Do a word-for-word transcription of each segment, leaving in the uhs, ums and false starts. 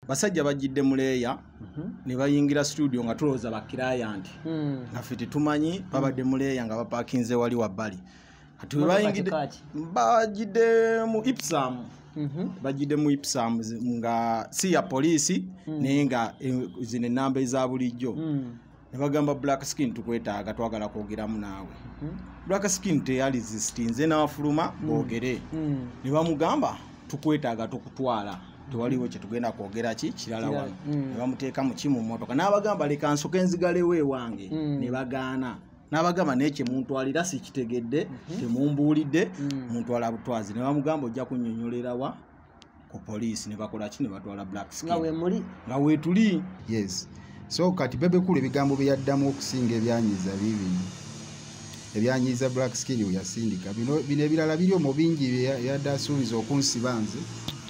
basajja bajidde muleya ne bayingira studio nga tulooza ba client nga fiti tumanyi babadde muleya nga bapakinze wali wabbali ati bayingidde bajidde mu Ipsam bajidde mu Ipsam nga si ya polisi naye nga zine namba eza bulijjo ne bagamba black skin tukwetaaga twagala kwogeramu naawe black skin teyali zistinze n'afuluma boogere ne bamugamba tukwetaaga tukutwala tuwaliwo kye tugenda kwogera ki kirala wano ne bamuteeka mu kimu mmotoka n'abagamba leka nsoke nzigalewo ewange ne bagaana n'abagamba n'ekye muntwalira si kitegedde temumbuulidde muntwala butwazi ne bamugamba ojja kunnyonnyolera wa ku poliisi ne bakola ki ne batwala black skin nga weemuli nga weetuli. Yes, so kati Bebekulu ebigambo bye yaddamu okusinga ebyanyiza bibiri ebyanyiza black skin we yasindika bino bino ebirala biri omu bingi bye yadde asuubiza okunsiba nze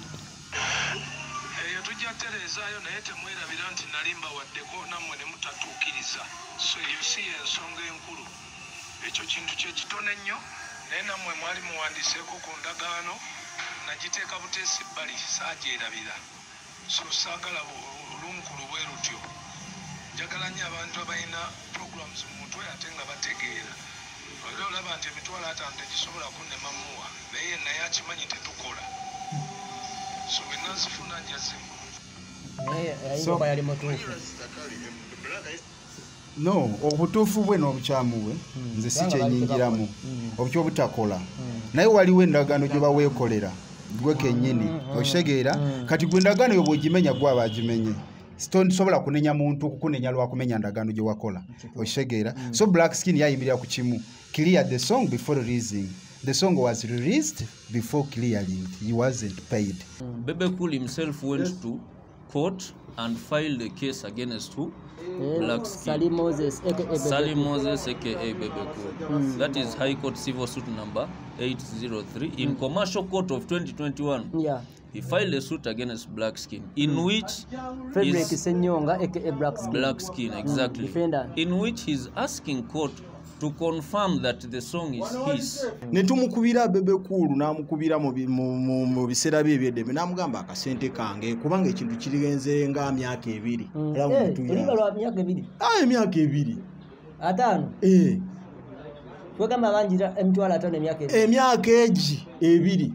eyo tujja terezaayo naye temwerabira nti nalimba waddeko nammwe ne mutatuukiriza so eyo si ensonga enkulu ekyo kintu kyekitone nnyo naye nammwe mwali muwandiseeko ku ndagaano nagiteeka buteesi bbali saagyerabira so saagala olunkulu bwe lutyo njagala nnyo abantu abalina programs mu mutwe ate nga bategeera olwo olaba nti emitwalo ataano tegisobola kunnema muwa naye naye akimanyi tetukola so wenna nzifuna njazemu ayinza yali mutuufu no obutuufu bwe n'obukyamu bwe nze si kyenyingiramu obutyo obutakola naye waliwo endagaano gye baweekolera gwe kennyini okitegeera kati gwe endagaano yo bw'ogimenya gwe aba agimenye tosobola kunenya muntu kukunenya lwakumenya ndagaano gye wakola okitegeera so black skin yayimirira ku kimu clear the song before releasing. The song was released before clearing. He wasn't paid. Mm. Bebekulu himself went to court and filed a case against who? Yeah. Black Skin. Sally Moses, aka Sally Moses, aka Bebekulu. Mm. That is High Court Civil Suit number eight oh three. In mm. Commercial Court of twenty twenty-one, yeah. he filed a suit against Black Skin, in mm. which Frederick Senyonga, aka Black Skin. Black Skin, exactly. Mm. Defender. In which he's asking court to confirm that the song is his. Netumukubira Bebekulu namukubira mu biseera bye ebyedde namugamba akasente kange kubanga ekintu kirigenze nga myaka ebiri. Era muntu ya. Oliba lwa myaka ebiri. Ah emyaka ebiri. Ataano. Eh. Twagamba banjira emitwalo ataano emyaka ebiri. Emyaka egi ebiri.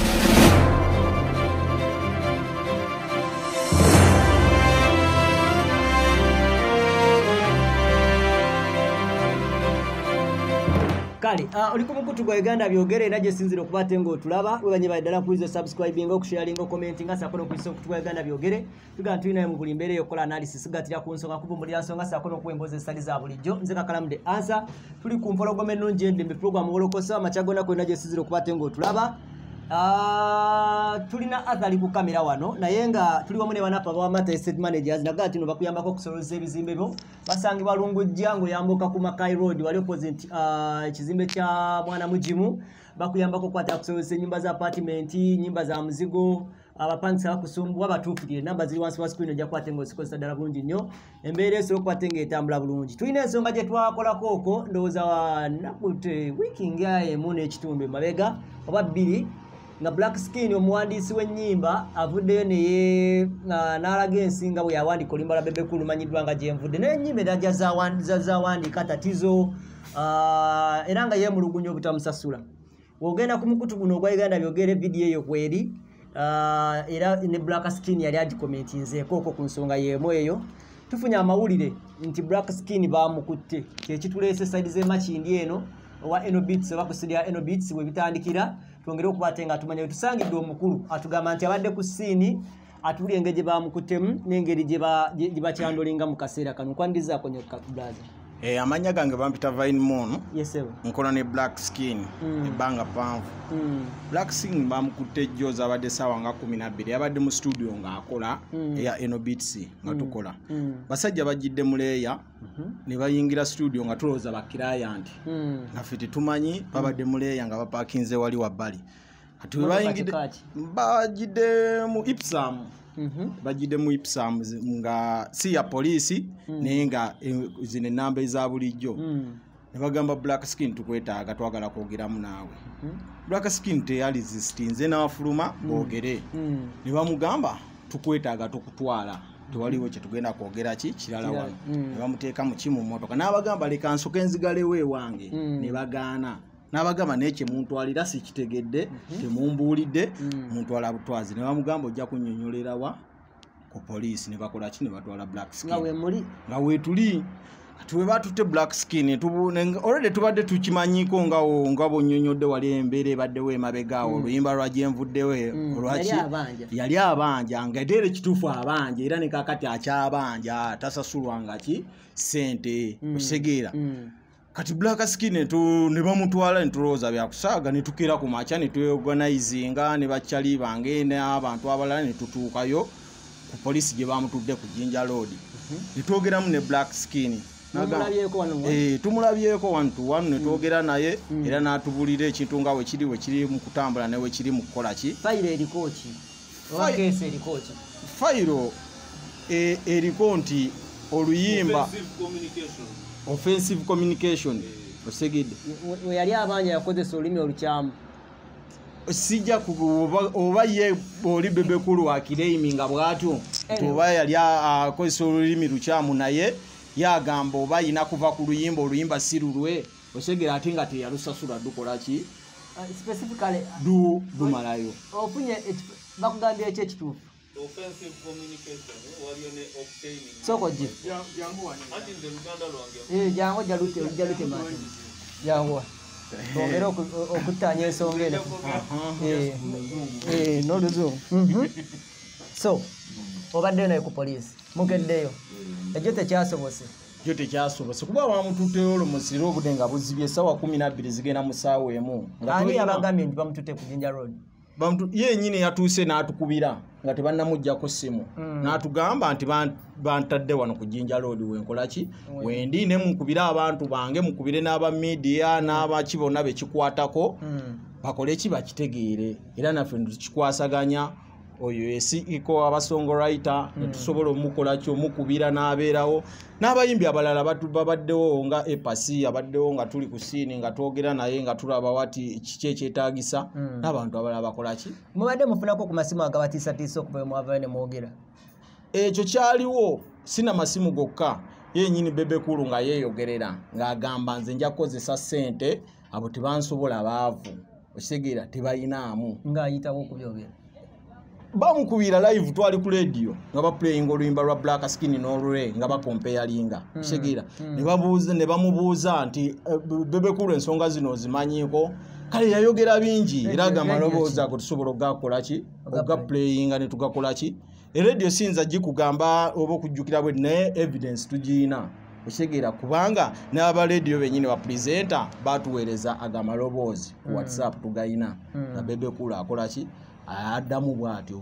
Kali, uh, oli ku mukutu gwa Uganda byogere era gye sinzira okubate ngo tulaba webanye baddala kuizo subscribing okusharinga commenting asako no kuiso okutu gwa Uganda byogere tuga ntwina mu buli mbere yokola analysis gatira ku nsonga kubumbulira nsonga asako no kwemboze study za bulijjo nze kakalamu de answer tuli ku mpologome nungi ende mu program wolokosa machagona ko naje sinzira okubate ngo tulaba ah uh, tulina athali ku kamera wano naye nga tuli wamu ne banapa ba mata estate managers nagati no bakuyambako okusoloza ebizimbe byo basangibwa Lungujja ngo yambuka ku Makai Road wali opposite uh, ekizimbe kya mwana mujimu bakuyambako kwata kusoloza nyumba za apartment nyumba za muzigo abapangisa bakusumbwa batuufirire namba ziri wansi wa screen ojja kwate ngo sikosa dala bulungi nnyo embeere so kwate ng'etambula bulungi tulina ensonga gye twakolako oko ndowooza wa nakute wiki ngaye mu n'ekitundu mabega oba bbiri nga Black Skin omuwandiisi w'ennyimba avuddeyo naye n'alaga ensinga bwe yawandika Olimbala Bebekulu manyiddwa nga gyenvudde n'ennyimba erajja zawandiika tatizo era nga yeemulugunya obutamusasula wogenda ku mukutu guno ogwa Uganda byogere vidiyo eyo kweri era ne Black Skin yali agikomentinzeeko okwo ku nsonga y'emu eyo tufunye amawulire nti Black Skin baamukutte kyekituleese saidi z'emakindi eno owa Enobits oba kusidya Enobits we bitandikira twongere okubate nga tumanya tusangidde omukulu atugamba nti abadde ku ssiini atuli engeri gye bamukutemu n'engeri gye bakyandolinga mu kaseera kano nkwandizaako nnyo kakubulaza. Eh, amanya gange bampita Vine Mono. Yes sir. Nkola ne Black Skin. Mm. Ebanga panvu. Mm. Black Skin bamukutte Joza abadde sawa nga kumi na bbiri abadde mu studio nga akola mm. ya Enobits nga mm. tukola. Mm. Basajja bajidde muleya mm -hmm. ne bayingira studio nga tulooza ba client. Mm. Nga fiti tumanyi mm. babadde muleya nga bapakinze wali wabbali. Ati bayingidde bajidde mu Ipsam. Mhm. Bajide mu Ipsam nga si ya polisi mm. naye nga e, zine namba eza bulijjo. Mm. Ne bagamba Black Skin tukwetaaga twagala kwogeramu naawe. Mm. Black Skin teyali zistinze n'afuluma boogere. Mm. Ne bamugamba tukwetaaga tukutwala tewaliwo kye tugenda kwogera ki kirala wano ne bamuteeka mu kimu mmotoka n'abagamba leka nsoke nzigalewo ewange ne bagaana n'abagamba n'ekye muntwalira sikitegedde temumbuulidde muntwala butwazi ne bamugamba ojja kunnyonnyolera wa ku poliisi ne bakola ki ne batwala black skin nga weetuli tuwe batutte black skin already tubadde tukimanyiko nga nga bonnyonnyodde wali embeera ebaddewo emabegaawo oluyimba lwa gyenvuddewo olwaki yali abanja nga eteera ekituufu abanja era ne kakati akyabanja tasasulwanga ki ssente osegeera kati black skin ne bamutwala ne tulowooza byakusaaga ne tukira ku makya ne tweorganizinga ne bakyali bange n'abantu abalala ne tutuukayo ku poliisi gye bamutudde ku Jinja Road ne twogeramu ne black skin tumulabyeko wantu wanu ne twogera naye era n'atubuulira ekintu nga wekiri wekiri mu kutambula ne wekiri mu kukola ki fayiro eriko nti oluyimba offensive communication osegedde yali abanja yakozesa olulimi olukyamu sijja oba ye oli bebekulu akireimi nga bwatyo oba yali akozesa olulimi lukyamu naye yagamba oba yina kuva ku luyimba oluyimba si lulwe osegera ate nga teyalusasula dukola ki dumalayo ofunye bakugambye eki ekituufu soko je jangu jalute jalute mati jangu twongera okutanya ensonga eno n'oluzungu so obadde naye ku poliisi mugeddeyo ekyo tekyasobose ekyo tekyasobose kuba bamututteyo olumusiro obudde nga buzibye essaawa kumi nabbiri zigenda mu ssaawa emu ani abagambye nti bamututte ku Jinja Road yennyini yatuuse n'atukubira nga tebannamuggyako ssimu n'atugamba nti bantadde wano ku Jinja Road wenkola ki wendi ne mukubire abantu bange mukubire n'aba media n'abaki bonna bekikwatako bakole ki bakitegeere era naffe tukikwasaganya oyo esiiko abasongwriter netusobola omukola ki omukubira n'abeerawo n'abayimbi abalala babaddewo nga epasi abaddewo nga tuli ku siini nga twogera naye nga tulaba wati kiki ekyetaagisa n'abantu abalala bakola ki mubadde mufunako ku masimu agabatiisatiisa okuva mwavayo ne mwogera ekyo kyaliwo sina masimu gokka yennyini bebekulu nga yeeyogerera ng'agamba nze nja kukozesa ssente abo tebansobola baavu okitegera tebayinaamu ng'ayitawo okubyogera bamukubira live twali ku radio nga baplaying oluyimba lwa black skin n'olule nga bakompeyalinga kitegera ne babuuza ne bamubuuza nti bebekulu ensonga zino ozimanyiko kale yayogera bingi era gamalobooza ago tusobola okugakola ki okugaplayinga ne tugakola ki eradio sinza gikugamba oba okujjukira bwe naye evidence tugiina okitegera kubanga n'abaradio bennyini bapresenta batuweereza agamaloboozi ku whatsapp tugayina nga bebekulu akola ki addamu bwatyo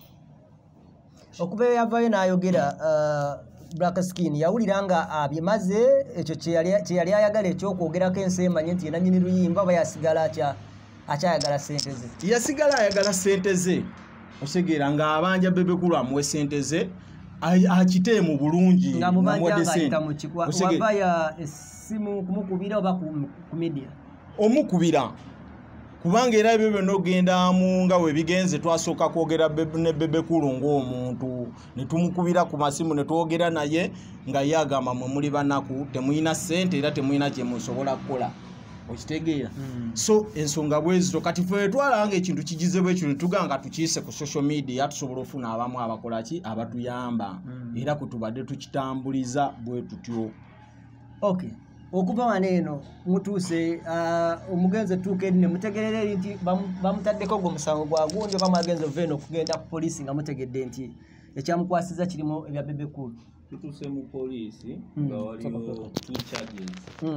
okuva yavayo n'ayogera black skin yawulira nga abyemaze ekyo kyeyali ayagala ekyokwogerako ensi emanye nti yena nyini luyimba aba yasigala akyayagala ssente ze yasigala ayagala ssente ze okitegera ng'abanja bebekulu amuwe ssente ze akiteemu bulungi nga mubanja ng'ayita mu kikwa wavaya essimu kumukubira oba ku media omukubira kubanga era ebyo byonna ogendamu nga webigenze twasooka kwogera ne bebekulu ng'omuntu ne tumukubira ku masimu ne twogera naye nga ye agamba mwe muli banaku temuyina ssente era temuyina kye musobola kukola okitegeera so ensonga bwezito kati fe twalanga ekintu kigize bwekyo ne tuganga tukiyise ku social media tusobola ofuna abamu abakola ki abatuyamba era kutubadde tukitambuliza bwe tutyo okay okuva wano eno mutuuse omugenzi tuuka eri ne mutegerera eri nti bamutaddeko gwe omusango gwa gundi oba mwagenza ova eno okugenda ku poliisi nga mutegedde nti ekyamukwasiza kirimu ebya bebekulu tutuuse mu poliisi nga waliwo two charges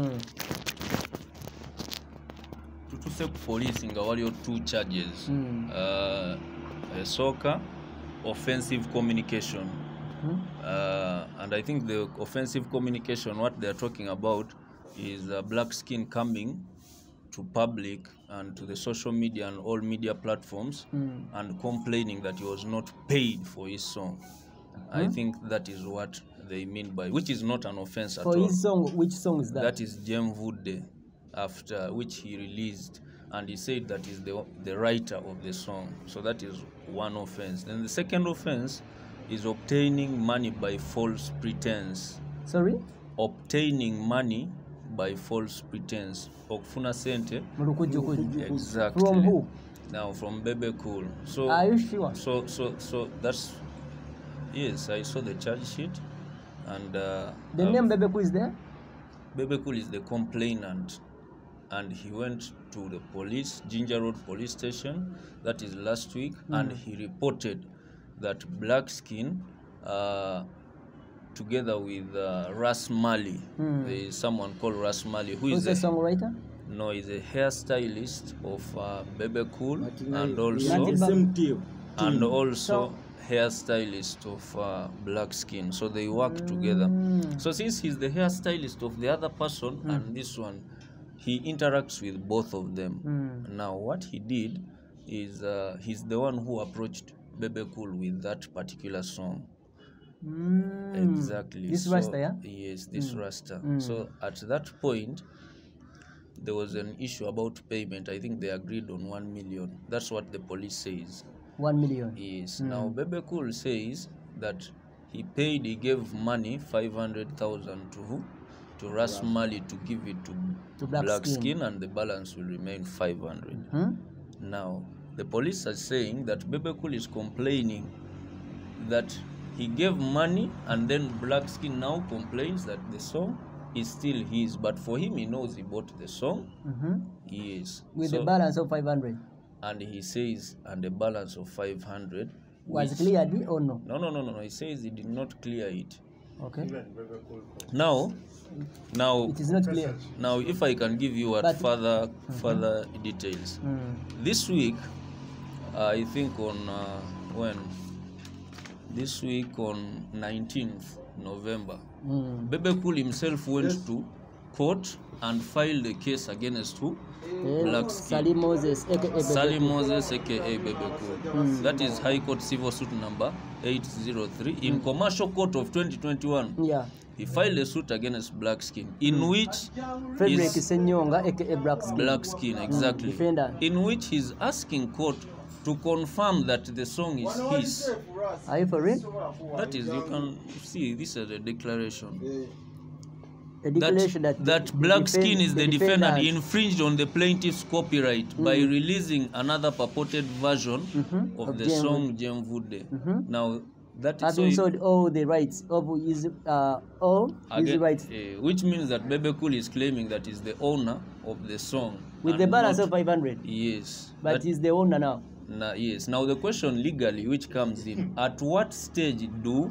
tutuuse ku poliisi nga waliwo two charges esooka offensive communication uh, and I think the offensive communication what they are talking about is uh, black skin coming to public and to the social media and all media platforms mm. and complaining that he was not paid for his song. Uh-huh. I think that is what they mean by, which is not an offense for at all. For his song, which song is that? That is Jem Vude, after which he released and he said that he's the, the writer of the song. So that is one offense. Then the second offense is obtaining money by false pretense. Sorry? Obtaining money by false pretense. Okufuna sente. Exactly. From who? Now from Bebe Cool. So Are you sure? So so so that's yes. I saw the charge sheet, and uh, The uh, name Bebe Cool is there? Bebe Cool is the complainant, and he went to the police, Ginger Road Police Station. That is last week, mm. and he reported that Black Skin, uh, together with uh, Ras Mali, mm. there is someone called Ras Mali who Who's is the a songwriter? No, he's a hairstylist of uh, Bebe Cool, and also Latin and also hairstylist of uh, Black Skin. So they work mm. together. So since he's the hairstylist of the other person mm. and this one, he interacts with both of them. Mm. Now what he did is uh, he's the one who approached Bebe Cool with that particular song. Mm. Exactly. This so, Rasta, yeah? Yes, this mm. Rasta. Mm. So at that point, there was an issue about payment. I think they agreed on one million. That's what the police says. One million. Yes. Mm. Now Bebe Cool says that he paid, he gave money five hundred thousand to who? To Ras Mali to give it to, to Black, black skin. skin, and the balance will remain five hundred. Mm-hmm. Now the police are saying that Bebe Cool is complaining that he gave money, and then Black Skin now complains that the song is still his, but for him, he knows he bought the song. Mm-hmm. Yes. With so, the balance of five hundred. And he says, and the balance of five hundred. Was which, cleared or no? No, no, no, no, no. He says he did not clear it. Okay. Now, now it is not clear. Now, if I can give you what but, further mm-hmm. further details. Mm. This week, uh, I think on uh, when this week on nineteenth November, mm. Bebe Cool himself went yes. to court and filed a case against who? Yeah. Black Skin. Sally Moses, aka Sally Moses, aka Bebe Cool. Mm. That is High Court Civil Suit number eight oh three. Mm. In Commercial Court of twenty twenty-one, yeah. he filed a suit against Black Skin, in mm. which Frederick Senyonga, aka Black Skin. Black Skin, exactly. Mm. Defender. In which he's asking court to confirm that the song is his. Are you for real? That is, you can see, this is a declaration. A declaration that, that, that Black defend, Skin is the, the defendant, defendant infringed on the plaintiff's copyright mm. by releasing another purported version mm-hmm. of, of the Jem song Jem Vude. Mm-hmm. Now, that has been sold all the rights of his uh, all again, his rights, uh, which means that Bebe Cool is claiming that he's the owner of the song with the balance not, of five hundred. Yes, but that, he's the owner now. Now, yes. Now the question legally which comes in: at what stage do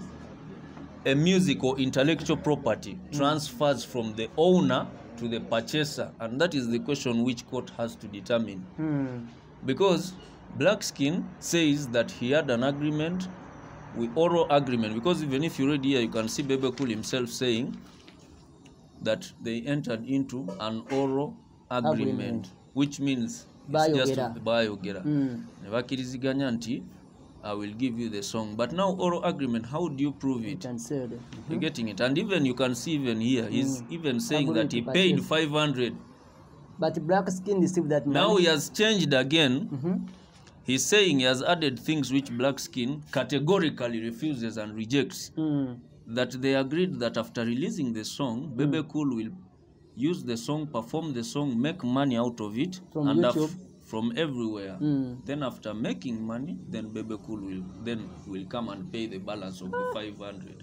a music or intellectual property mm. transfers from the owner to the purchaser? And that is the question which court has to determine. Mm. Because Black Skin says that he had an agreement, with oral agreement, because even if you read here, you can see Bebe Cool himself saying that they entered into an oral agreement, agreement. Which means it's just bayogera. Nebakiriziganya nti I will give you the song. But now oral agreement, how do you prove it? You can say that. Mm-hmm. You're getting it. And even you can see even here, he's mm. even saying that he paid five hundred. But Black Skin received that money. Now he has changed again. Mm-hmm. He's saying he has added things which Black Skin categorically refuses and rejects. Mm. That they agreed that after releasing the song, mm. Bebe Cool will use the song, perform the song, make money out of it. From and YouTube. From everywhere. Mm. Then after making money, then Bebe Cool will then will come and pay the balance of the five hundred.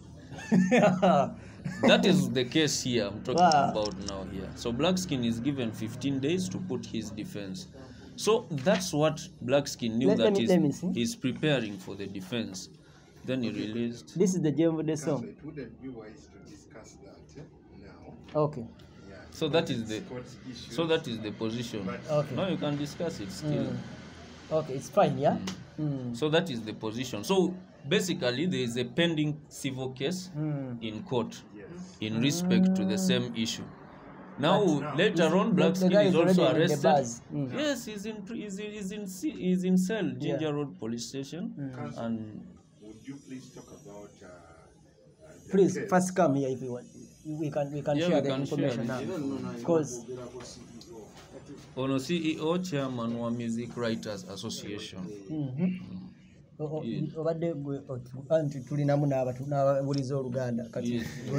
That is the case here I'm talking wow. about now here. So Black Skin is given fifteen days to put his defense. So that's what Black Skin knew, let, that let me, he's, let me see. he's preparing for the defense. Then he released. This is the Jem Vude song. It wouldn't be wise to discuss that now. Okay. Yeah. So that is the so that is the position. Okay. Now you can discuss it still. Mm. Okay, it's fine, yeah. Mm. Mm. So that is the position. So basically, there is a pending civil case mm. in court yes. in respect mm. to the same issue. Now, now later on, Black Skin is also arrested. Mm. Yes, he's in he's in he's in, he's in cell, Ginger yeah. Road Police Station. Mm. And would you please talk about? Uh, uh, please case? First come here if you want. We can we can yeah, share we the can information share now. Because ono C E O chairman wa Music Writers Association. Obadde gwe anti tulinamu n'ababuliza Oluganda kati.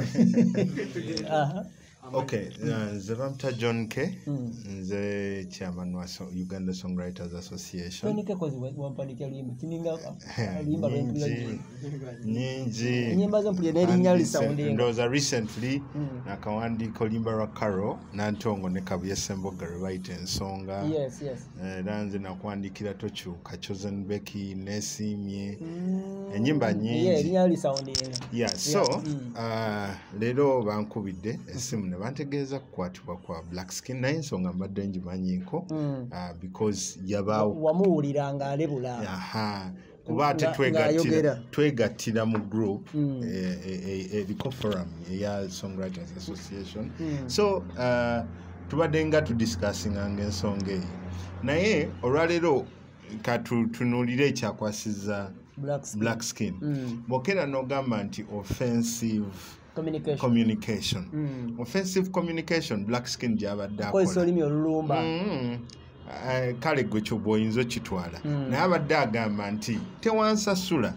Aha. Okay, uh, nze bamta John K. Nze chairman wa so, Uganda Songwriters Association. John K kozi wampandikia limba kininga limba nyingi nyingi nyimba zo mpulira n'erinnya lisawundinga. Ndoza recently nakawandiko limba lwa Karo Nantongo ne Kabuye Semboga Right ensonga. Yes, yes. Eh danze nakwandikira tokyuka Chosen Becky Nesimye enyimba nyingi. Yeah, erinnya lisawundinga. Yeah, so uh, lero bankubidde esimu ne bantegeeza kukwatibwa kwa Black Skin naye ensonga mbadde njimanyiko uh, because yabaawo wamuwuliranga alebula. Aha. Kuba ate twegattira twegattira mu group eriko forum eya Songwriters Association. So uh, tubadde nga tudiscussinganga ensonga eyo naye olwaleero katutunuulire ekyakwasiza Black Skin, Black Skin. Mm. Bokera n'ogamba nti offensive communication, communication. Mm. Offensive communication Black Skin gyabadde akola koyisa olulimi olulumba. mm. uh, kale gwe kyo bw'oyinza okitwala mm. naye abadde agamba nti tewansasula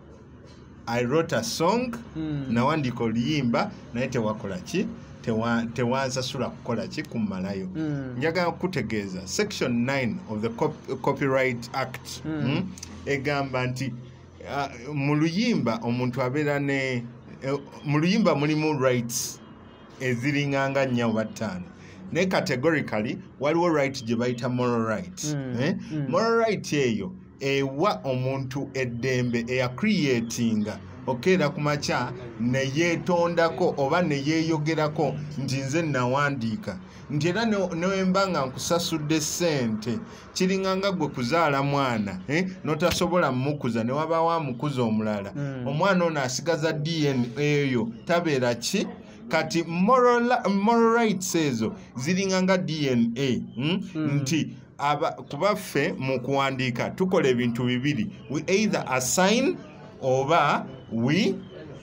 I wrote a song mm. nawandika oluyimba naye tewakola ki tewansasula kukola ki kummalayo. mm. Njagala kutegeeza section nine of the Cop Copyright Act mm. mm, egamba nti uh, mu luyimba omuntu abeera ne uh, mu luyimba mulimu rights eziringanga nnya oba ttaano ne categorically waliwo right gye bayita moral rights. mm. eh? mm. Moral right eyo ewa omuntu eddembe eyacreatinga okeera ku makya ne yeetondako oba ne yeeyogerako nti nze nawandiika nti era newemba nga nkusasudde ssente kiringanga gwe kuzaala mwana eh? Notasobola mmukuza ne wabaawo amukuza omulala. mm. Omwana ono asigaza D N A eyo tabeera ki kati moral, moral rights ezo ziringanga D N A mm? mm. Nti aba kubaffe mu kuwandiika tukola ebintu bibiri, we either assign oba we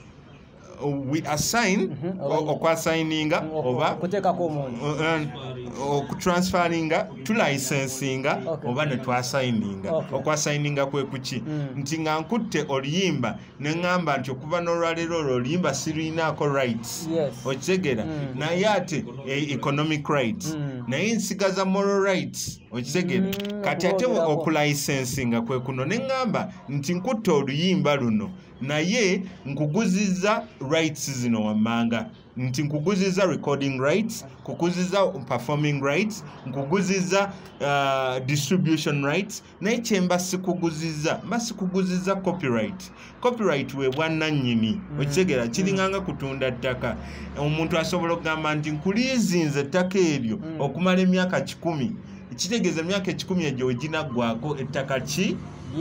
we assign mm-hmm. okwassigninga oba kuteekako omuntu okutransferinga tulicensinga okay. oba ne twassigninga okay. Okwassigninga kwe kuki mm. nti nga nkutte oluyimba ne ngamba nti okuva n'olwaleero olwo oluyimba siruyinaako rights. Yes. Okitegera mm. naye ate e economic rights mm. naye nsigaza moral rights okitegera mm. Kati ate okulicensinga kwe kuno ne ngamba nti nkutte oluyimba luno naye nkuguziza rights zino wammanga nti nkuguziza recording rights, nkuguziza performing rights, nkuguziza uh, distribution rights naye kyemba sikuguziza mba sikuguziza copyright. Copyright we bwannannyini mm. Okitegera kiringanga kutunda ttaka omuntu asobola okugamba nti nkuliizinze ettaka eryo mm. okumala emyaka kikumi kitegeeza emyaka ekikumi egyo weginaggwako ettaka ki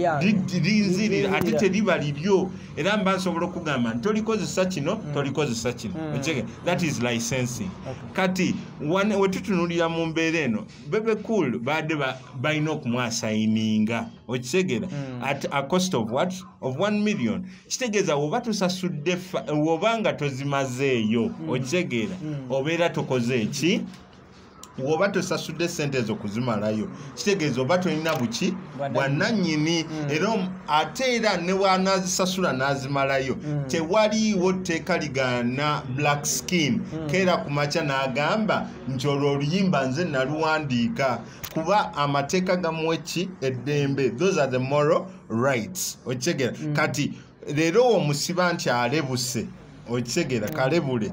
linzirira ate teriba liryo era mba nsobola okugamba nti tolikozesa kino tolikozesa kino. That is licensing. Kati wetutunulira mu mbeera eno Bebe Cool badde balina okumwasayininga okitegera at a cost of what of one million. Kitegeeza oba tusasudde obanga tozimazeeyo okitegera obeera tokoze eki woba tosasudde ssente ezo kuzimalayo kitegeeza oba tolina buki bwannannyini era ate era ne wanazisasula n'azimalayo tewaliiwo tteeka ligaana Black Skin keera ku makya n'agamba nti olwo oluyimba nze naluwandiika kuba amateeka gamuweki eddembe. Those are the moral rights okitegera kati leero omusiba nti alebuse okitegera kalebule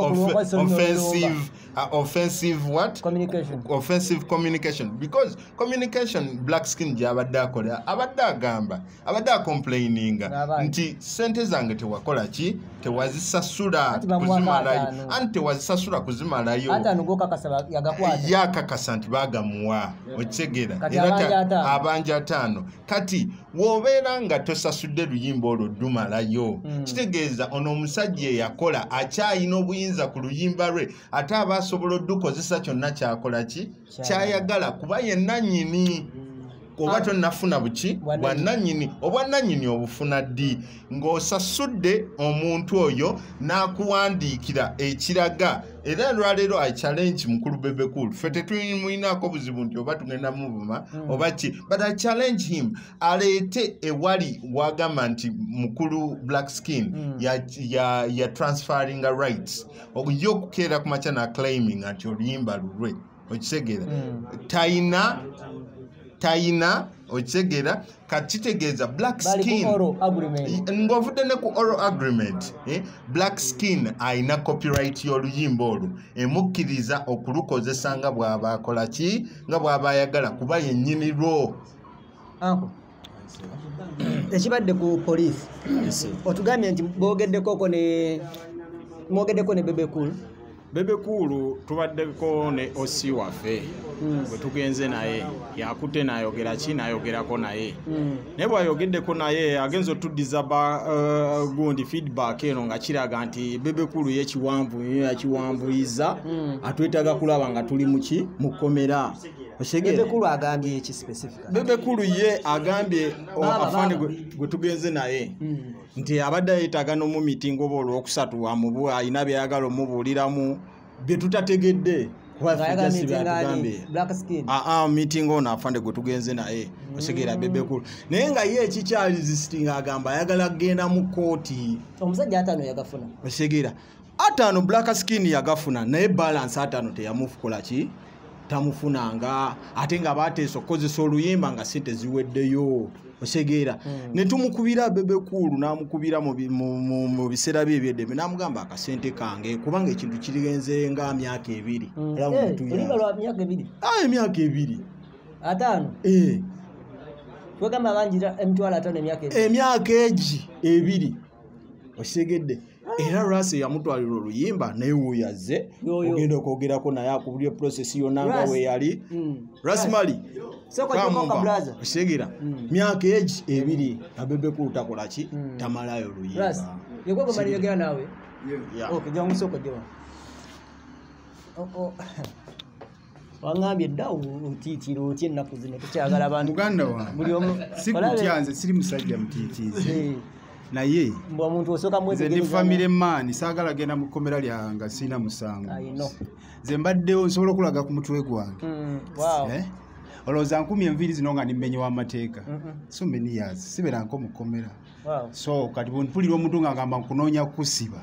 offensive uh, offensive what communication offensive communication because communication Black Skin gyabadde akola abadde agamba abadde complaininga nti sente zange tewakola ki tewazisasula kuzimalayo anti tewazisasula kuzimalayo ata nugoka kasaba yagakwata yakakasa nti bagamuwa okitegera era abanja ataano kati wobeera nga tosasudde luyimba olwo ddumalayo kitegeeza ono omusajja yakola akyayina obuyinza ku luyimba lwe ate abasobola oddukozesa kyonna kyakola ki kyayagala kuba yenna nnyini oba tonnafuna buki bwannannyini obwannannyini obufuna ddi ng'osasudde omuntu oyo n'akuwandiikira ekiraga era lwaleero I challenge mukulu Bebe Cool ffe tetulinaako buzibu nti oba tugenda muvuma oba ki but I challenge him aleete ewali wagamba nti mukulu Black Skin ya, ya, ya transferring rights yo okukeera ku makya na claiming nti oluyimba lulwe okitegeera tayina tayina okitegeera kakitegeeza Black Skin ng'ovudde ne ku oral agreement eh? Black Skin ayina copyright y'oluyimba olwo emukkiriza okulukozesa nga bw'aba akola ki nga bw'aba ayagala kuba yennyini lwo ekibadde ku poliisi otugambye nti boogeddekoko ne mwogeddeko ne Bebe Cool Bebe Cool tubaddeko ne osi waffe bwe tugenze naye yakutte n'ayogera ki n'ayogerako naye naye bw'ayogeddeko naye agenza otuddiza gundi feedback eno nga kiraga nti Bebe Cool yekiwanvu yakiwanvuyiza atwetaaga kulaba nga tuli muki mukomera Bebe Cool agambye eki specific Bebe Cool ye agambye afande gwe tugenze naye nti abadde yeetaaga n'omu meeting oba olwokusatu amubu ayina byayagala omubuuliramu bye tutategedde meeting ono afande gwe tugenze naye osegeera Bebe Cool naye nga ye ekikyali zisitinga agamba ayagala kugenda mu kooti omusajja ataano yagafuna osegeera ataano Black Skin yagafuna naye balance ataano teyamufukola ki tamufunanga ate nga bateesa okukozesa oluyimba nga sente ziweddeyo osegeera ne tumukubira Bebe Cool n'amukubira mu biseera bye eby'eddembe n'amugamba akasente kange kubanga ekintu kirigenze nga myaka ebiri emyaka ebiri ataano twegamba banjira emitwalo ataano emyaka ebiri emyaka egi ebiri osegedde era lwase yamutwalira oluyimba naye wuyaze ogenda okwogerako naye akubulya process yonna nga we yali Rasmali osegera myaka egi ebiri na Bebe Cool takola ki tamalayo oluyimba wangambye dda otiitira otya ennaku zino tukyagala abantu muganda wange sikutyanze siri musajja mutiitiizi naye omuntu osooka nze ndi family man saagala genda mu kkomera lyanga sina musango nze mbaddewo nsobola okulaga ku mutwe gwange olowooza nkumi enviiri zino nga nimmenye w'amateeka so many years siberanko mu kkomera so kati bwempulira omuntu nga ngamba nkunoonya kusiba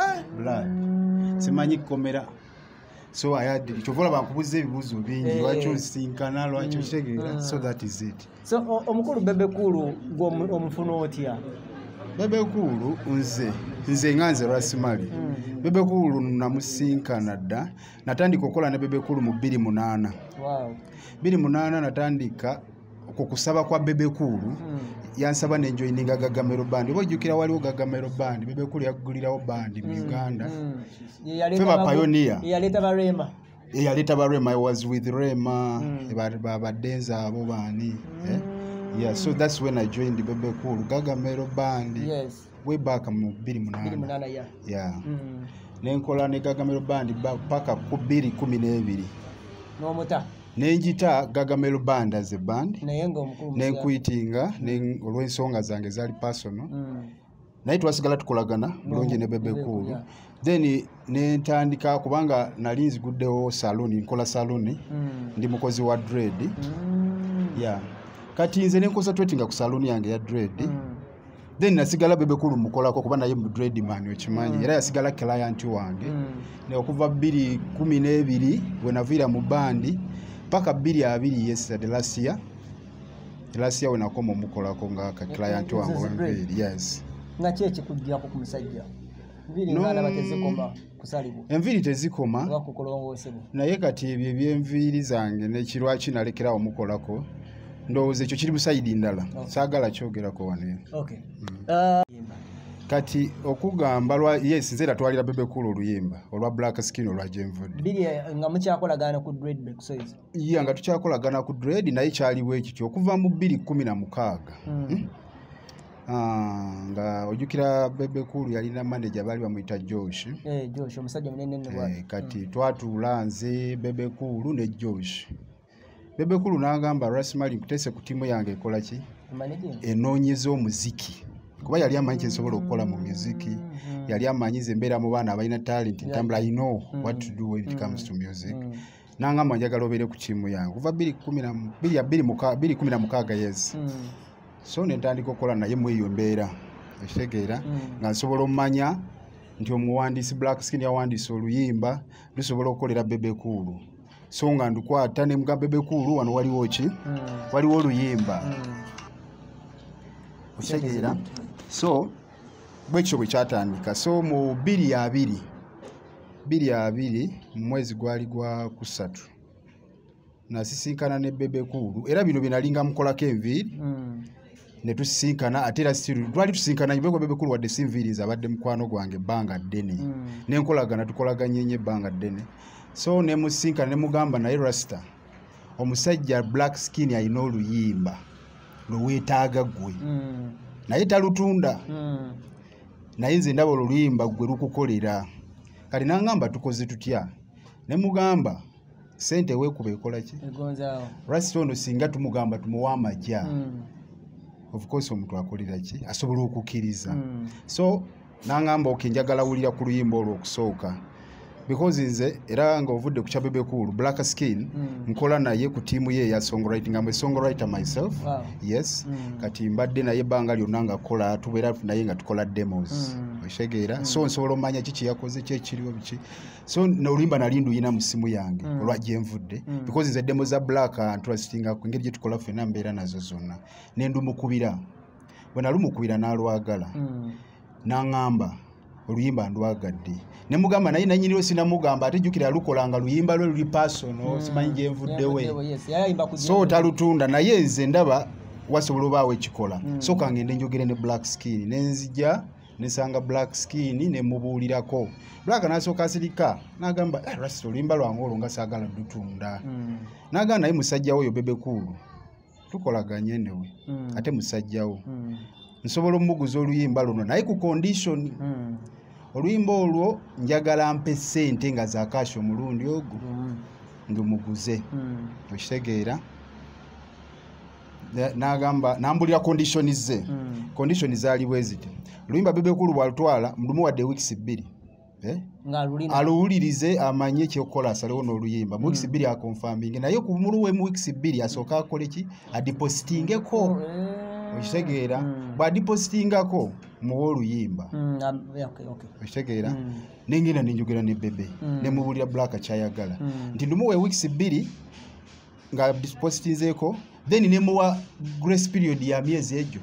simanyi kkomera so ayadiri kyovola bankubuza ebibuzo bingi lwaki osinkana lwaki okitegeera so that is it so omukulu Bebe Cool omufuna otya Bebe Cool nze nze nga nze Rasmali Bebe Cool namusinkana dda natandika okukola ne Bebe Cool mu bbiri munaana bbiri munaana natandika okukusaba kwa Bebe Cool yansaba nenjoyininga Gagamero Band oba ojjukira waliwo Gagamero Band Bebe Cool yaggulirawo bandi mu Uganda ffe bapioneer eyaleeta ba Rema eyaleeta ba Rema I was with Rema babaddenza abo baani yeah so that's when I joined the Bebe Cool Gagamero Band yes way back mu bbiri munaana yeah yeah nenkola ne Gagamero Band paka ku bbiri kumi n'ebiri n'omuta nenjita Gagamero Band as a band naye ng'omukulu nenkwitinga olw'ensonga zange zaali personal naye twasigala tukolagana bulungi ne Bebe Cool then nentandika kubanga nali nziguddewo saluni nkola saluni ndi mukozi wa dread yeah kati nze nenkosa twetinga ku saluni yange ya dread then nasigala Bebe Cool mukolako kuba naye mu dread man okimanyi era yasigala client wange ne okuva bbiri kumi n'ebiri bwe naviira mu bandi paka bbiri abiri yesterday last year last year wenakoma omukolako nga ka client wange w'enviiri yes nga ki ekikuggyako ku musajja enviiri ngaalaba tezikoma kusalibwa enviiri tezikoma naye kati ebyo eby'enviiri zange nekirwaki nalekerawo omukolako ndowooza ekyo kiri busaidi ndala saagala kyogerako wane kati okugamba lwa yes nze natwalira Bebe Cool oluyimba olwa Black Skin olwa Jenvod biri nga mukyakolagana ku dread back size iya nga tukyakolagana ku dread naye kyaliwo ekityo okuva mu bbiri kumi na mukaaga nga ojjukira Bebe Cool yalina manager baali bamuyita Josh eh Josh omusajja munene ne bwa kati twatuula nze Bebe Cool ne Josh Bebe Kulu n'agamba Rasmali nkutese ku timu yange ekola ki enoonyeza omuziki kuba yali amanyi kyensobola okukola mu muziki yali amanyize embeera mu baana abalina talent ntambula I know what to do when it comes to music n'agamba njagala obeere ku timu yange kuva bbiri kumi na mukaaga yes so nentandika okukola naye mu eyo mbeera ekitegeera nga nsobola omumanya nti omuwandiisi Black Skin yawandiisa oluyimba lusobola okukolera Bebe Kulu so nga ndukwata ne mugamba Bebe Kulu wano waliwo ki waliwo oluyimba okitegeera so bwekityo bwe kyatandika so mu bbiri abiri bbiri abiri mu mwezi gwali gwa kusatu nasisinkana ne Bebe Kulu era bino binalinga mukolako enviiri ne tusisinkana ate era still twali tusisinkana nyibeko Bebe Kulu wadde sinviiriza abadde mukwano gwange ebbanga ddene nenkolagana tukolaganye nnyo ebbanga ddene so ne musinkana ne mugamba naye Rasta omusajja Black Skin alina oluyimba lweweetaaga ggwe naye talutunda naye nze ndaba oluyimba gwe lukukolera kati nangamba tukoze tutya ne mugamba sente weekuba ekola ki Rasta ono singa tumugamba tumuwa amajja of course omuntu akolera ki asobola okukkiriza so nangamba okenjagala wulira ku luyimba olwokusooka because nze era nga ovudde ku kya Bebe Kulu Black Skin nkola naye ku tiimu ye ya songwriting I'm a songwriter myself wow. yes kati mbadde naye ebbanga lyonna nga kola tubeera naye nga tukola demos okitegeera so nsobola omanya kiki yakoze kyekiriwo biki so n'oluyimba nali nduyina mu simu yange olwajje nvudde because nze demo za Black interesting ku ngeri gye tukola ffenna mbeera nazo zonna nendumukubira bwe nalumukubira n'alwagala n'aŋŋamba oluyimba ndwagadde ne mugamba naye nanyiniro sinamugamba ate jjukira yalukolanga luyimba lwe luli personal simanyi gye nvuddewe so talutunda naye nze ndaba wasobola obaawo ekikola so kangende njogere ne Black Skin nenzija nesanga Black Skin nemubuulirako Black nasooka asirika n'agamba Rasta oluyimba lwange olwo nga saagala lutunda n'agamba naye musajjawo oyo Bebe Kulu tukolaganye newe ate musajjawo nsobola omuguza oluyimba luno naye ku condition oluyimba olwo njagala mpe ssente nga zakaashi omulundi ogwo ndumuguze okitegeera n'agamba nambulira condition ze condition zaaliwo eziti oluyimba Bebe Kulu bwalutwala mulumu wadde weeks bbiri aluwulirize amanye ekyokukola asalewo n'oluyimba mu weeks bbiri akonfirming naye ku muluwe mu weeks bbiri asooka akole ki adipositingeko okitegeera bwadipositingako muwa oluyimba okitegeera nengenda nenjogera ne Bebe nemubuulira Black kyayagala nti ndumuwe weeks bbiri nga dispositinzeeko then nemuwa grace period ya myezi egyo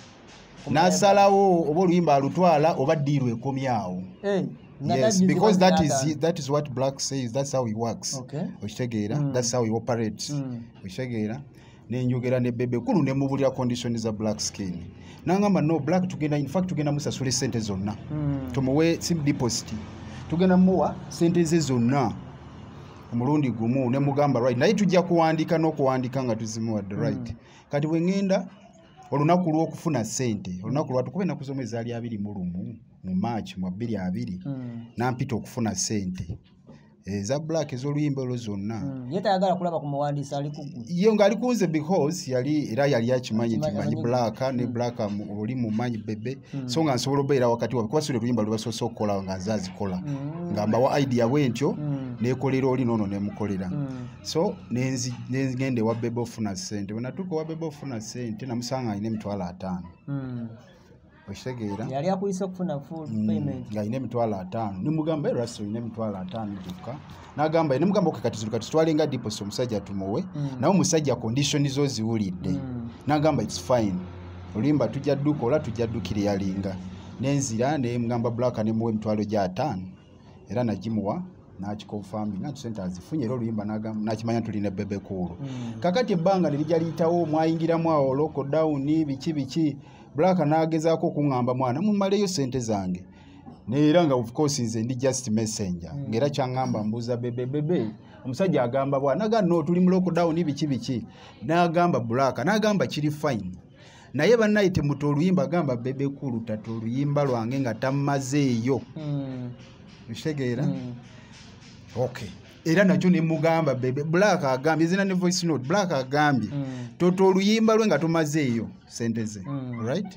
n'asalawo oba oluyimba alutwala oba ddiiru ekomyawo yes because that is that is what Black says that's how he works okitegeera that's how he operates okitegeera nenjogera ne Bebe Kulu nemubulira condition za Black Skin nangamba no Black tugenda in fact tugenda musasule sente zonna tumuwe sim deposit tugenda muwa sente ze zonna omulundi gumu nemugamba right naye tujja kuwandika n'okuwandika nga tuzimuwa the right kati wengenda olunaku lw'okufuna sente olunaku lwatukube naku z'omwezi ali abiri mu lumu mu March mu bbiri abiri nampita okufuna sente eza Black ez'oluyimba olwo zonna ye tayagala kulaba ku muwandiisi ali kuggwe yo ng'ali kunze because yali era yali akimanyi nti manyi Black ne Black oli mumanyi Bebe so nga nsobola obeera wakati wabe kuba sule oluyimba lwe basoose okukola nga nze azikola nga mbawa idea bwentyo neekolera oli noono nemukolera so nengende wa Bebe ofuna ssente bwe natuuka wa Bebe ofuna ssente namusanga alina emitwalo ataano okitegeera yali akuyise okufuna full payment nga alina emitwalo ataano nemugamba Rasta olina emitwalo ataano gyokka n'agamba nemugamba oke kati zulu kati twalenga deposit omusajja tumuwe naye omusajja condition zo ziwulidde n'agamba it's fine oluyimba tujja ddukola tujja ddukire yalinga nenzira nemugamba Black nemuwa emitwalo gya ataano era nagimuwa nakikonfirming nti sente azifunye era oluyimba nakimanya tulina Bebe Kulu kakati ebbanga nerijja liyitawo mwayingiramu awo lockdown biki biki Black nagezaako okuŋŋamba mwana mumaleyo sente zange neera nga of course nze ndi just messenger ngera kyaŋŋamba mbuuza Bebe Bebe omusajja agamba bwana naga no tuli mu lockdown biki biki n'agamba Black n'agamba kiri fine naye bannaye temuta oluyimba agamba Bebe Kulu tata oluyimba lwange nga tammazeeyo okitegeera okay era nakyo ne mugamba bebe Black agambye zina ne voice note Black agambye Mm. toto oluyimba lwe nga tumazeeyo sente ze Mm. right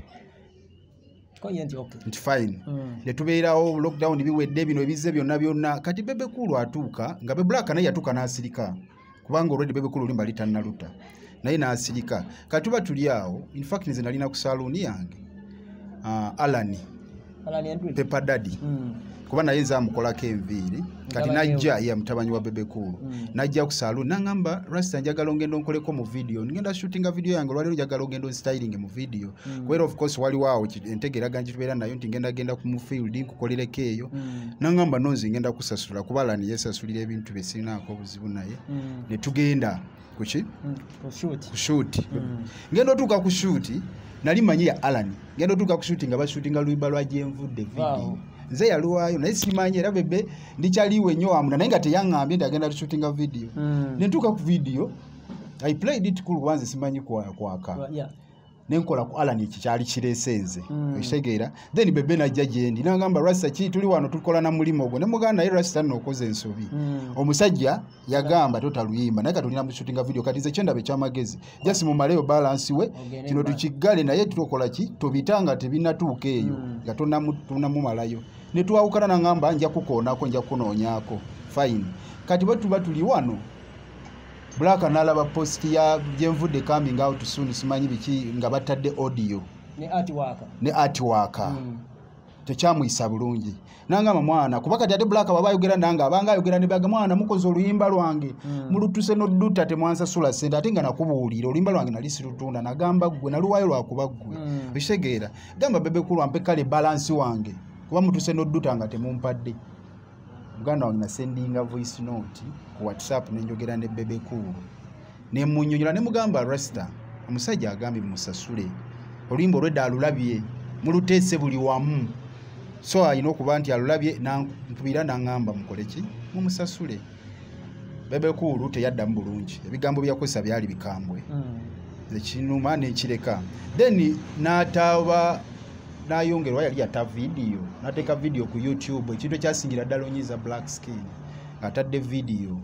Koye nti okay. nti fine Mm. ne tubeerawo lockdown biwedde bino ebize byonna byonna kati bebe kulu atuuka nga be Black naye yatuuka n'asirika kubanga already bebe kulu olimba litannaluta naye n'asirika kati tuba tuli awo in fact nze nalina ku saluuni yange uh, Alani Alani Andrew. Pepper Daddy Mm. kuba naye nzaamukolako enviiri kati Mutabani najja ye mutabanyi wa bebe kulu Mm. najja ku saluuni nangamba Rasta njagala ogenda onkoleko mu video ngenda shootinga video yange olwaleero njagala ogenda onstyling mu video Mm. kwera of course waliwo awo ki- entegeeraganya kitubeera nayo nti ngenda genda ku mufield nkukolereko eyo Mm. nangamba nonzi ngenda kusasula kuba Alani yesasulira ebintu bye sirinaako obuzibu naye Mm. ne tugenda kuki Mm. To shoot. ku shoot Mm. ngenda otuuka ku shoot nali manyi ya Alani ngenda otuuka ku shoot nga bashootinga luyimba lwa gyenvudde video Wow. nze yaluwaayo naye simanyi era bebe ndikyaliwo ennyo amuna naye nga teyaŋŋambye nti agenda tushootinga video Mm. nentuuka ku video I played it cool wanze simanyi kwa- kwaka Well, yeah. nenkola ku Alani kikyali kireese nze Mm. ekitegeera then bebe najja gyendi nagamba Rasta ki tuli wano tukola na mulimu ogwo ne muganda naye Rasta nno okoze ensobi Mm. omusajja yagamba totaluyimba naye katulina mushootinga video kati nze kyendaba ekyamagezi jasi mumaleyo balansi we Ogende kino ba- tukigale naye tukola ki tubitanga tebinatuuka eyo Mm. nga tonamu- tunamumalayo ne twawukana nagamba nja kukoonako nja kunoonyaako fine kati bwe tuba tuli wano Black n'alaba post ya gyenvudde coming out soon simanyi biki nga batadde audio Ne artwork. ne artwork Mm. tekyamuyisa bulungi nangamba mwana kuba kati ate Black baba ayogera nange abanga ayogera ne baga mwana mukoze oluyimba lwange Mm. mulutuse n'odduta temwansasula sente ate nga nakubuulira oluyimba lwange nali sirutunda nagamba ggwe naluwayo lwakuba ggwe Mm. ekitegeera gamba bebe kulwa mpe kale balansi wange kuba mutuse n'odduta nga temumpadde muganda wange nasendinga voice note ku whatsapp nenjogera ne bebe kulu nemunyonyola ne mugamba Rasta omusajja agambye musasule oluyimba olwedda alulabye muluteese buli wamu so ayina okuba nti alulabye nankubira naŋŋamba mukoleki mumusasule bebe kulu teyaddamu bulungi ebigambo byakozesa byali bikambwe Mm. ekinuma nekireka then n'ataaba nayongerwa yali yata video nateeka video ku YouTube ekintu ekyasingira ddala onyiza Black Skin atadde video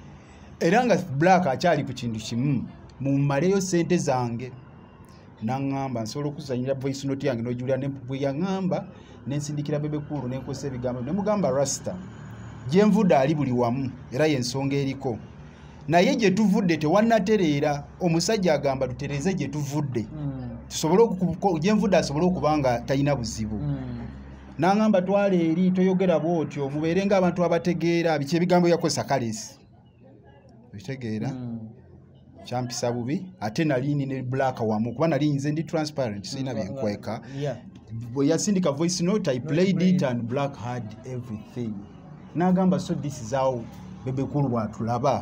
era nga Black akyali ku kintu kimu mumaleyo sente zange naŋŋamba nsobola okuzanyira voice note yange n'ojulia bwe yaŋŋamba nensindikira bebe kulu nenkozesa ebigambo ne mugamba Rasta gyenvudde ali buli wamu era yensonga eriko naye gye tuvudde tewannatereera omusajja agamba tutereeze gye tuvudde Mm. tusobole gyenvudde asobole okuba nga talina buzibu Mm. n'aŋŋamba twala eri toyogera bwotyo mubeere ng'abantu abategeera biki ebigambo yakozesa kalesi bitegeera Mm. kyampisa bubi ate nalini ne Black wamu kuba nali nze ndi transparent sirina byenkweka Yeah. bwe yasindika voice note I played it and Black had everything n'agamba so this is how bebe kulu bwatulaba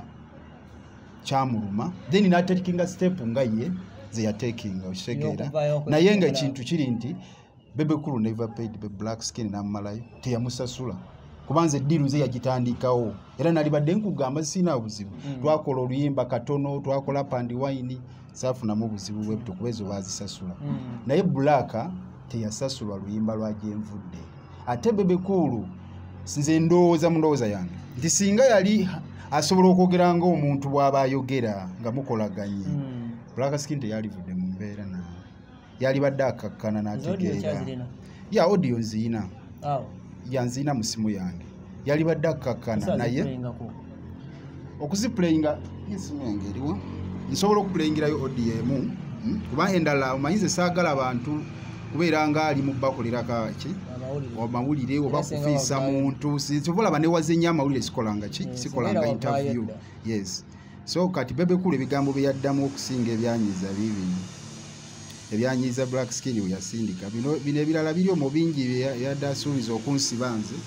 kyamuluma then n'atakinga step nga ye ze yatekinga okitegeera N'okuvayo kwe- naye nga ekintu kiri nti bebe kulu never paid be Black Skin n'amalayo teyamusasula kubanze eddiru ze yagitandikawo era nali badde nkugamba sina buzibu Mm. twakola oluyimba katono twakola pandi wine saafunamu buzibu bwe buto kuba ezo bazisasula Mm. naye Black teyasasulwa luyimba lwa gyenvudde ate bebe kulu nze ndowooza mu ndowooza yange nti singa yali asobola okwogera ng'omuntu bw'aba ayogera nga mukolaganye Mm. Black Skin teyalivudde mu mbeera na yali badde akakkana Zodi n'ategeera okyazirina. ya audio nziina Awo. yanziina mu simu yange yali badde akakkana Sasa naye ziplayingako. okuziplayinga esimu yange eriwo nsobola okuplayingirayo audio emu mm, kuba endala omanyize saagala abantu kubeera nga ali mu bakolera kaki Amawulire. amawulire oba Era singa kufiisa wavaayo. muntu sibolaba newaze nnyo amawulire sikolanga ki Mm, sikolanga singa interview wavaayo yes so kati bebe kulu ebigambo bye yaddamu okusinga ebyanyiza bibiri ebyanyiza Black Skin we yasindika bino bino ebirala biri omu bingi bye yadde asuubiza okunsiba nze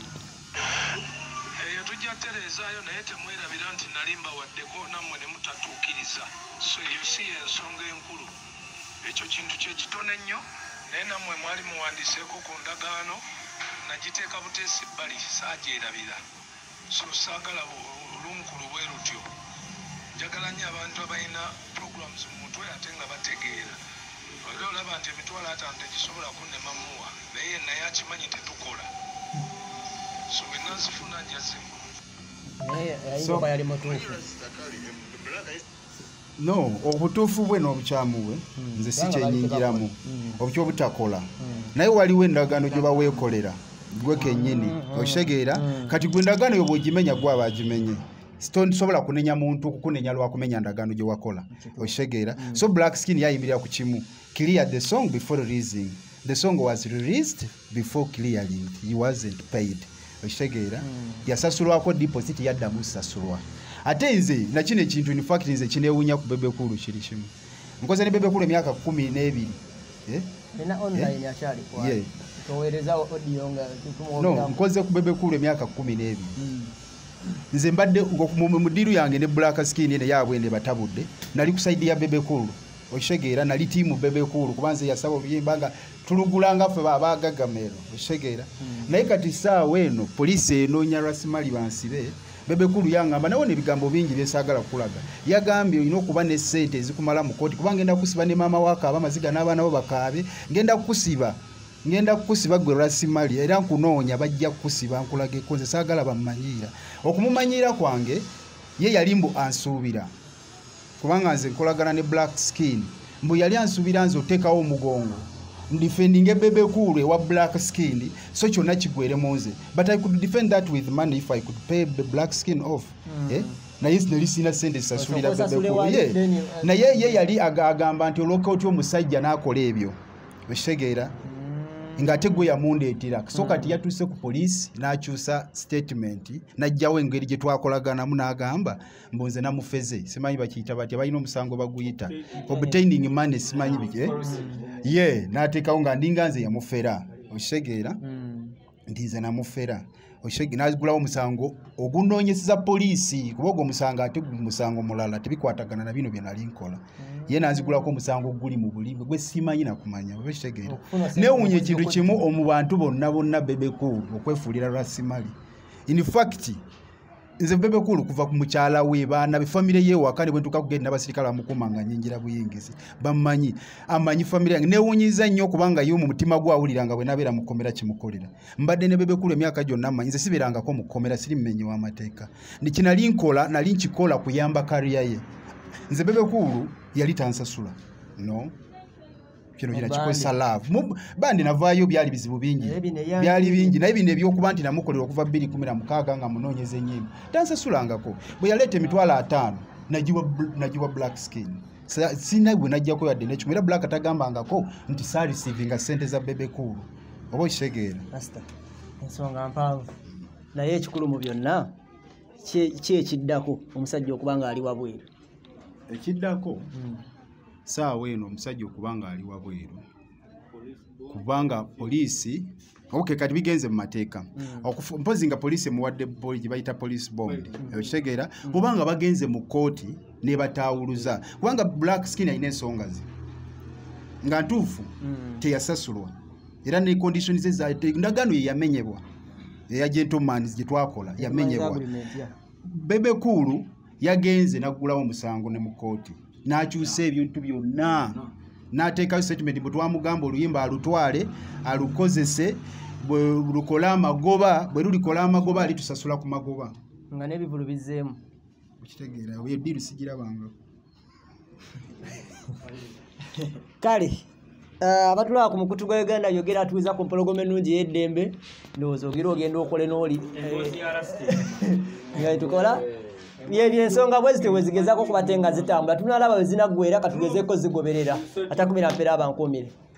eyo tujja tereezaayo naye temwerabira nti nalimba waddeko nammwe ne mutatuukiriza so eyo si y'ensonga enkulu ekyo kintu kye kitone nnyo naye nammwe mwali muwandiseeko ku ndagaano nagiteeka buteesi bbali saagyerabira so saagala olunkulu bwe lutyo njagala nnyo abantu abalina programs mu mutwe ate nga bategeera olwo olaba nti emitwalo ataano tegisobola kunnema muwa naye naye akimanyi tetukola so bwe nazifuna njazimu So yali mutuufu. No, obutuufu bwe n'obukyamu bwe nze si kyenyingiramu obutyo obutakola naye waliwo endagaano gye baweekolera gwe kennyini okitegeera kati gwe endagaano yo bw'ogimenya gwe aba agimenye tosobola kunenya muntu kukunenya lwakumenya ndagaano gye wakola okitegeera so Black Skin yayimirira ku kimu clear the song before releasing the song was released before clearing he wasn't paid okitegeera yasasulwako deposit yaddamu kusasulwa ate nze nakino ekintu in fact nze kineewunya ku Bebe Cool kiri kimu nkoze ne Bebe Cool emyaka kumi n'ebiri eh nina online akyali kwa towereza audio nga no nkoze ku Bebe Cool emyaka kumi n'ebiri nze mbadde mudiru yange ne Black Skin ne yabwe ne batabudde nali kusaidi ya Bebe Cool okitegeera nali tiimu Bebe Cool kubanze yasaba obuyimba nga tulugulanga ffe baabagagamero okitegeera naye kati saawa eno poliisi enoonya Rasimali bansibe Bebe Cool yangamba nawo ne bigambo bingi byesagala kulaga yagambye olina okuba ne ssente ezikumala mu kooti kuba ngenda kusiba ne maama wakaaba amaziga n'abaana bo bakaabe ngenda kukusiba ngenda kukusiba gwe Rasimali era nkunoonya bajja kukusiba nkulaga ekkonze saagala bamumanyiira okumumanyiira kwange ye yali mbu ansuubira kubanga nze nkolagana ne Black Skin mbu yali ansuubira nze oteekawo omugongo defending Bebe Cool wa Black Skin so kyonna kigwere munze but I could defend that with money if I could pay the Black Skin off mm. eh naye nali sina sente sasulira Bebe Cool ye naye ye yali agamba nti olokoti omusajja n'akola ebyo okitegeera nga ate gwe yamundeetera so kati yatuuse ku poliisi n'akyusa statement n'ajjawo engeri gye twakolaganamu n'agamba mbunze namufeze simanyi bakiyita batya balina omusango baguyita obtaining money simanyi bike ye n'ateekawo nga ndinga nze yamufera okitegeera nti nze namufera okitegeera n'agulawo omusango ogunoonyeseza poliisi kuba ogwo omusango ate musango mulala tebikwatagana na bino bye nali nkola ye nanzigulako omusango guli mu bulimbe gwe simanyi nakumanya oba kitegeera neewunya ekintu kimu omu bantu bonna bonna Bebe Cool okwefuulira Rasimali in fact nze Bebe Cool kuva ku mukyala we baana befamire ye wakane bwe ntuka kugenda abasirikale bamukumanga nyingira buyingizi bamanyi amanyi famire yange neewunyiza nnyo kubanga yo mu mutima gwa awuliranga bwe nabeera mukomera kimukolera mbadde ne Bebe Cool emyaka gyonna amanyi nze siberangako mukomera siri mmenyi w'amateeka nikinali nkola nali nkikola kuyamba kariya ye nze Bebe Cool yali tansasula no kino kina kikozesa love bandi navaayo byali bizibu bingi byali bingi naye bino ebyokuba nti namukolera okuva bbiri kumi na mukaaga nga munoonyeza ennyimba tansasulangako bwe yaleeta emitwalo ataano nagiwa Black Skin sina bwe najjako yadde nekimu era Black atagambangako nti saarisivinga ssente za Bebe Cool oba okitegeera ensonga mpanvu naye ekikulu mu byonna ki ekiddako omusajja okuba nga ali wabweru ekiddako saawa eno omusajja okuba nga ali wabweru kubanga poliisi okay kati bigenze mu mateeka mpozi nga poliisi emuwadde gye bayita police bond okitegeera kubanga bagenze mu kooti ne bataawuluza kubanga Black Skin alina ensonga ze nga ntuufu teyasasulwa era ne condition ze za ndagaano ye yamenyebwa eya gentleman gye twakola yamenyebwa Bebe Cool yagenze naggulawo omusango ne mu kooti n'akyusa ebintu byonna n'ateekayo statement bwe twamugamba oluyimba alutwale alukozese bwe lukola amagoba bwe lulikola amagoba alitusasula ku magoba nga n'ebivulu bizzeemu okitegeera eddiru sigirabangako kale abatulaba ku mukutu gwa Uganda yogera atuwiza ku mpologoma ennungi y'eddembe ndowooza ogira ogenda okole n'oli nga tukola byensonga bwe zitewe zigezako kubatenga zitambula tunalaba bwe zinaggwera katugezeeko zigoberera atakumira mpera abankumire